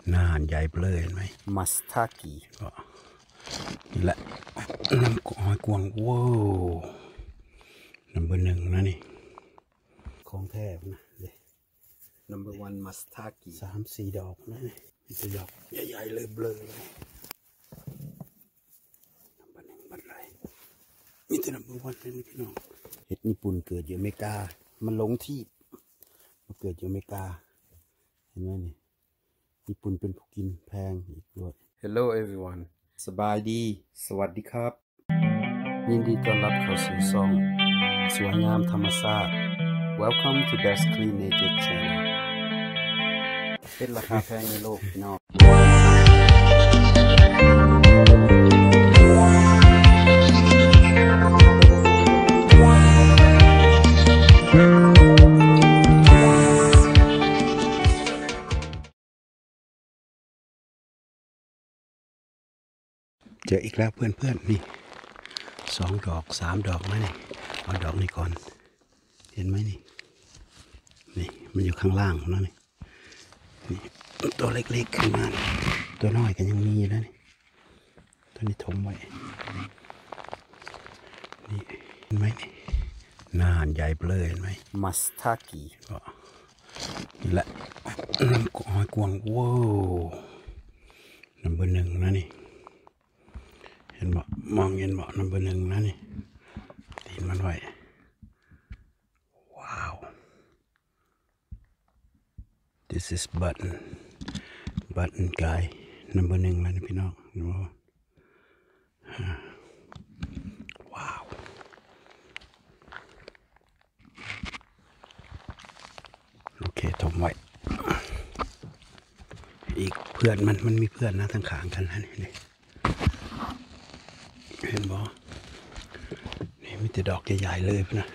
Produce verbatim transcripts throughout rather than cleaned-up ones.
น่านใหญ่เลยเห็นไหมมัสทากิก็นี่แหละน้ำกหอยกวางว้าวนัมเบอร์หนึ่งนะนี่ของแท้นะเลย number one มัสทากิสามสี่ดอกนะนี่มีแต่ดอกใหญ่ๆเลยเบลอเลยนัมเบอร์หนึ่งบัดไรมีแต่นัมเบอร์วันเลยพี่น้องเห็ดญี่ปุ่นเกิดอยู่อเมริกามันหลงที่มาเกิดอยู่อเมริกาเห็นไหมนี่ญี่ปุ่นเป็นผู้กินแพงอีกด้วย Hello everyone สบายดีสวัสดีครับยินดีต้อนรับเข้าสู่ช่องสวยงามธรรมชาติ Welcome to Best Clean Nature Channel เป็นราคาแพงในโลกพี่น้องเจออีกแล้วเพื่อนๆนี่สองดอกสามดอกนะนี่เอาดอกนี้ก่อนเห็นไหมนี่นี่มันอยู่ข้างล่างนะนี่นี่ตัวเล็กๆขึ้นมาตัวน้อยก็ยังมีแล้วนี่ตัวนี้ถมไว้นี่เห็นไหมนี่น่านใหญ่เลยเห็นไหมมัสทากิก็นี่แหละน้ำกหอยกวางว้าวนัมเบอร์หนึ่งนะนี่เห็นบ่มองเห็นบ่นัมเบอร์หนึ่งนะนี่ตีนมันไว้ว้าว this is button button guy นัมเบอร์หนึ่งนะนี่พี่น้องว้าวโอเคถมไว้อีกเพื่อนมันมันมีเพื่อนนะทั้งขางกันนะนี่เห็นบ่นี่มีแต่ดอกใหญ่ๆเลยนะ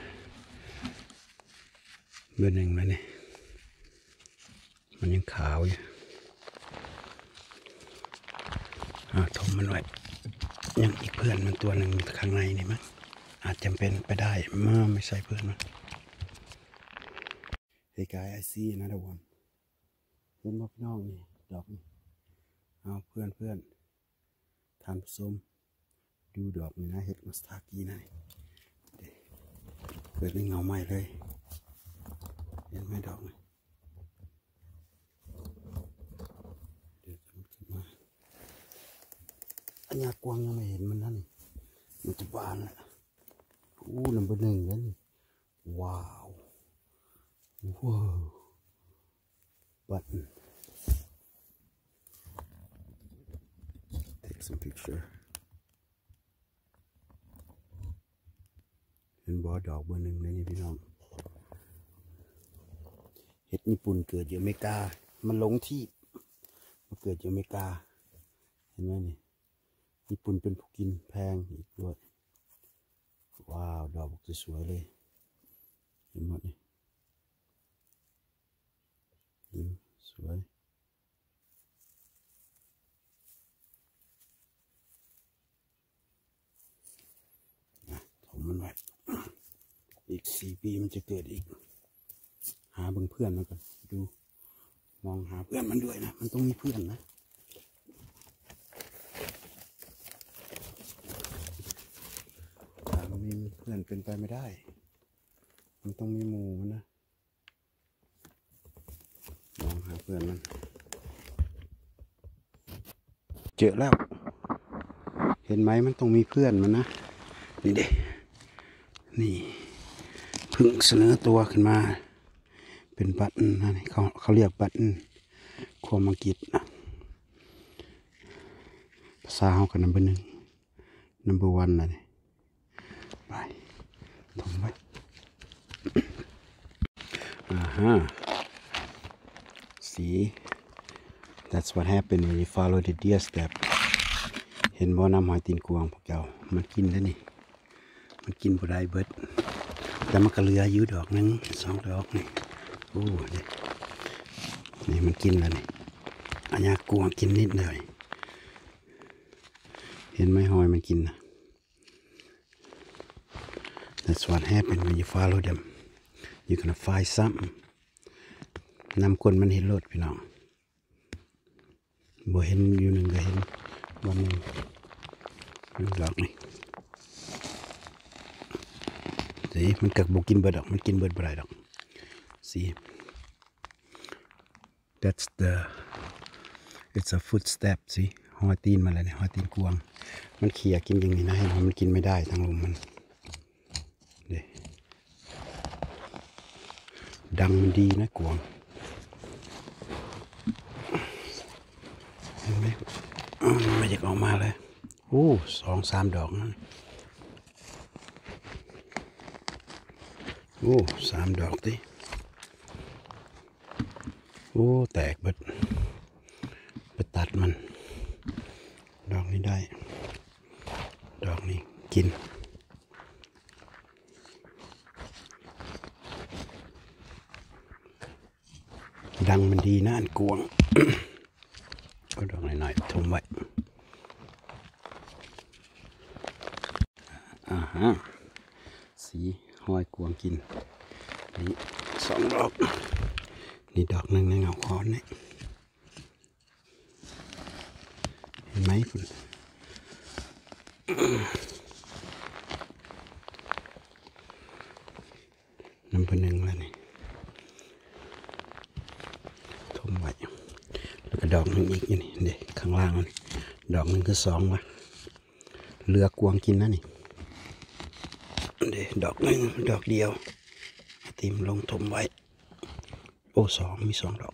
เบอร์หนึ่งแล้วนี่มันยังขาวอยู่อ่าถมมันไว้ยังอีกเพื่อนมันตัวหนึ่งอยู่ข้างในนี่มั้งอาจจะเป็นไปได้เมื่อไม่ใช่เพื่อนมัน Hey guys I see another one เห็นบ่พี่น้องนี่ดอกนี่เอาเพื่อนเพื่อนทานส้มดูดอกนี่นะเห็ดมัสทากินะเกิดในเงาไหม้เลยเห็นไหมดอกนี่เดี๋ยวจะขึ้นมาอันยากวางยังไม่เห็นมันนั่นมันจะบานแล้วอู้ลำบากหนึ่งแล้วนี่ว้าวว้าวบัต take some pictureเห็นบ่ดอกเบอร์หนึ่งเลยนี่พี่น้องเห็ดญี่ปุ่นเกิดอยู่อเมริกามันหลงที่มาเกิดอยู่อเมริกาเห็นไหมนี่ญี่ปุ่นเป็นผู้กินแพงอีกด้วยว้าวดอกสวยเลยเห็นหมดนี่ดูสวยถมมันไว้อีกสี่ปีมันจะเกิดอีกหาเบิ่งเพื่อนมันก่อนดูมองหาเพื่อนมันด้วยนะมันต้องมีเพื่อนนะถ้ามันมีเพื่อนเป็นไปไม่ได้มันต้องมีหมู่มันนะมองหาเพื่อนมันเจอแล้วเห็นไหมมันต้องมีเพื่อนมันนะนี่เด็นี่เพิ่งเสนอตัวขึ้นมาเป็นบัตรนะนี่เขาเขาเรียกบัตรความอังกฤษนะภาษาเขากับนัมเบอร์หนึ่งนัมเบอร์วันนะนี่ไปถมไว้อ่าฮะ see that's what happened when you follow the deer step เห็นบ่น้ำหอยตีนกวางพวกเจ้ามันกินแล้วนี่มันกินบ่ได้เบิดแต่มันก็เหลืออยู่ดอกนึงสองดอกนี่โอ้นี่นี่มันกินแล้วนี่อันนี้กวางกินนิดหน่อยเห็นไหมหอยมันกินนะ that's what happened when you follow them you're gonna find something นำคนมันเห็นรถพี่น้องบ่เห็นอยู่หนึ่งก็เห็นวันหนึ่งดอกนี่สิมันกักบุกินเบิดดอกมันกินเบิดบ่ได้ดอกสิ that's the it's a footstep สิหอยตีนมาเลยเนี่ยหอยตีนกวางมันเขี่ยกินอย่างนี้นะเห็นมันกินไม่ได้ทางลมมันเด้ดังมันดีนะกวางเห็นไหมไม่อยากออกมาเลยโอ้สองสามดอกนะโอ้สามดอกดิโอ้แตกเบิดไปตัดมันดอกนี้ได้ดอกนี้กินดังมันดีนะอันกวง ก็ดอกหน่อยๆทุ่มไว้อ่าฮะสีหอยกวงกินนี่สองดอกนี่ดอกหนึ่งในเงาคอนนี่เห็นไหมคุณน้ำพนึงแล้วนี่ทุ่มไว้แล้วก็ดอกหนึ่งอีกนี่เด็กข้างล่างนี่ดอกหนึ่งคือสองวะเรือกวงกินนะนี่เด็กดอกหนึ่งดอกเดียวตีมลงทุ่มไว้โอ้สองมีสองดอก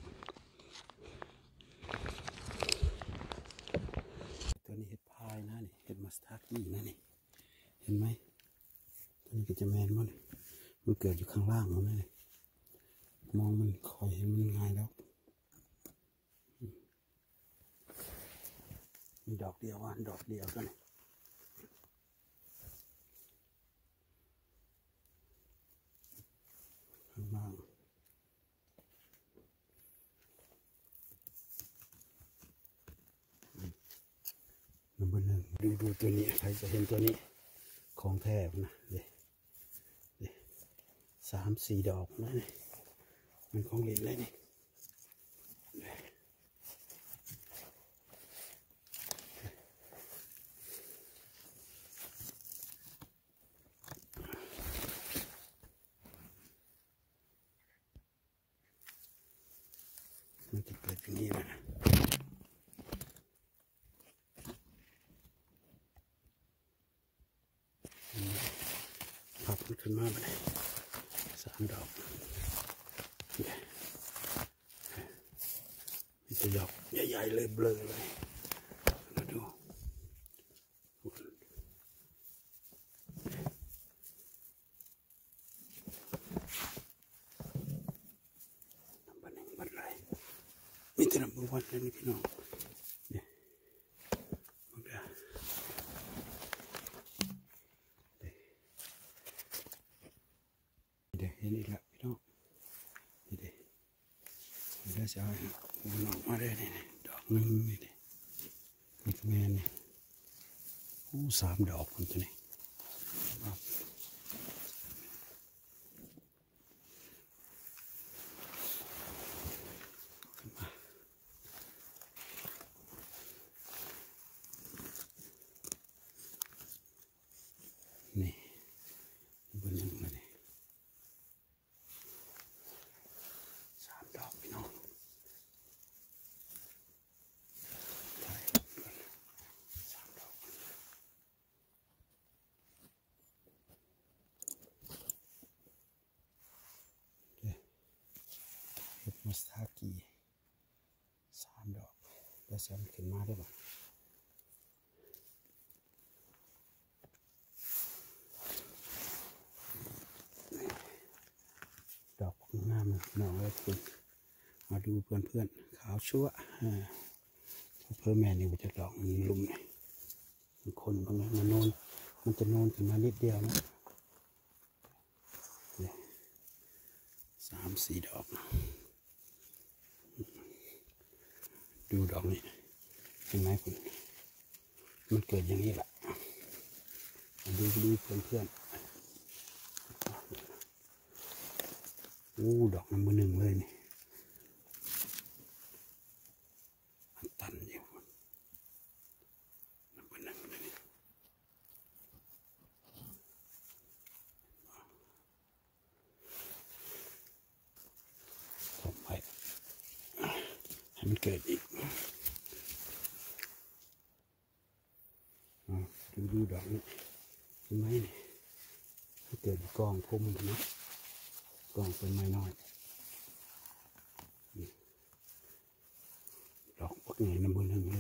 ตัวนี้เห็ดพายนะนี่เห็ดมัสตาร์กี้นะนี่เห็นไหมตัวนี้ก็จะแมนมั้งมันเกิดอยู่ข้างล่างมันนี่มองมันคอยเห็นมันง่ายแล้วมีดอกเดียววันดอกเดียวกันข้างล่างนับหนึ่งดูดูตัวนี้ใครจะเห็นตัวนี้ของแท้นะเดี๋ยวสามสี่ดอกนะนี่มันของเล่นเลยนี่มันจะเกิดอย่างนี้นะพับมันขึ้นมาไปเลยสามดอกมีแต่ดอกใหญ่ๆเลยเบลอเลยมาดูน้ำบันหนึ่งบันไรมีแต่น้ำบันวันเลยนี่พี่น้องเนี่ยมันก็เดี๋ยวเห็นอีกแล้วพี่น้องนี่เดี๋ยวเดี๋ยวจะเอามันออกมาได้นี่ดอกนึงนี่เดี๋ยวมีแมนนี่โอ้สามดอกคนตัวนี้นี่บนหนึ่งเลยสามดอกพี่น้องสามดอกเห็ดมัสตาร์กี้สามดอกแล้วจะมันขึ้นมาได้ป่ะดอกงามหน่อยคุณมาดูเพื่อนเพื่อนขาวชั่วเพื่อแม่นี่มันจะดอกมันลุ่มเนี่ยมันคนบางมันโนนมันจะโนนขึ้นมานิดเดียวนะสามสี่ดอกดูดอกนี้เห็นไหมคุณมันเกิดอย่างนี้แหละดูดูเพื่อนเพื่อนโอ้ดอกน้ำมือหนึ่งเลยนี่มันตันอยู่มันเกิดอีกดูดูดอกนี่เห็นไหมนี่มันเกิดกองพุ่มนะกองเป็นไม้น้อยดอกพวกนี้น้ำมันหนึ่งเลย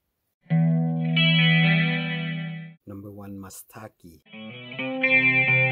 number one mastaki